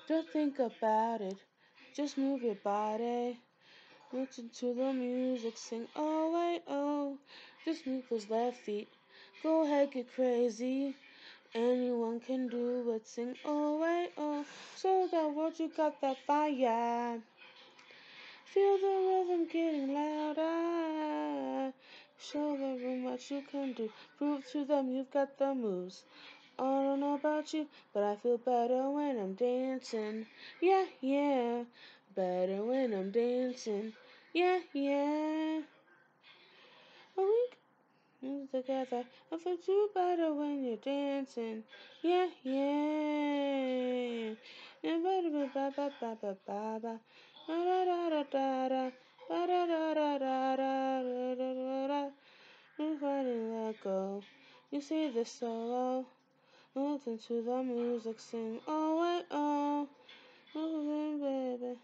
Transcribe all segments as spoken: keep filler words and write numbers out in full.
Don't think about it, just move your body. Listen to the music, sing oh wait oh. Just move those left feet, go ahead get crazy. Anyone can do it, sing oh wait oh. Show the world you got that fire. Feel the rhythm getting louder. Show the room what you can do. Prove to them you've got the moves. I don't know about you, but I feel better when I'm dancing. Yeah, yeah. Better when I'm dancing. Yeah, yeah. Oh, we can together. I feel you better when you're dancing. Yeah, yeah. And ba ba ba ba ba ba ba ba. Da da da da da. Da da da da da da da da da. You finally let go. You see the solo. Listen to the music, sing oh wait oh. Moving baby.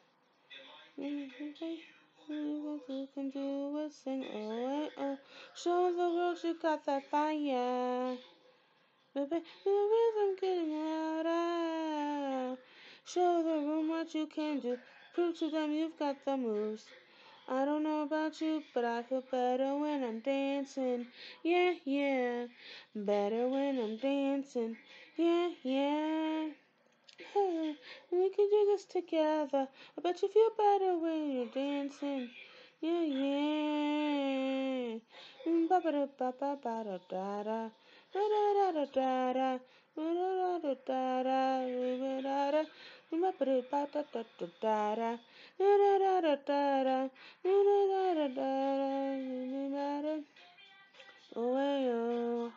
You can do it, sing oh wait oh. Show the world you got that fire. Baby, the rhythm getting louder. Show the room what you can do. Prove to them you've got the moves. I don't know about you, but I feel better when I'm dancing. Yeah, yeah. Better when I'm dancing. Yeah, yeah. Hey, we can do this together. I bet you feel better when you're dancing. Yeah, yeah. Ba ba da ba ba ba da da da. Da da da da da da. Da da da da da da. Da da. Ba ba da ba da da da da da. Da da da da da da. Da da da da da da. Oh, hey, oh.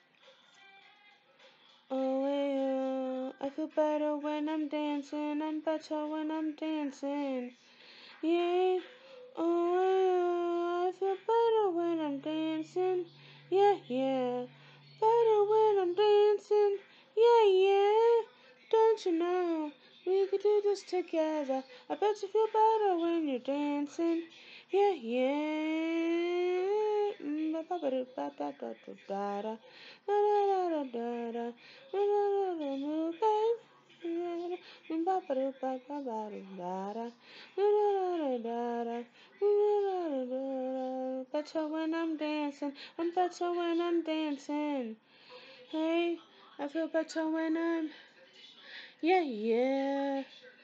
Oh, hey, oh. I feel better when I'm dancing. I'm better when I'm dancing. Yeah. Oh, hey, oh. I feel better when I'm dancing. Yeah, yeah. Better when I'm dancing. Yeah, yeah. Don't you know? We could do this together. I bet you feel better when you're dancing. Yeah, yeah. Mm, ba ba ba da ba da da da da da da da da da da da da move back. Mm, ba ba da ba ba ba da da da da da da da da. Better when I'm dancing. I'm better when I'm dancing. Hey, I feel better when I'm. Yeah, yeah.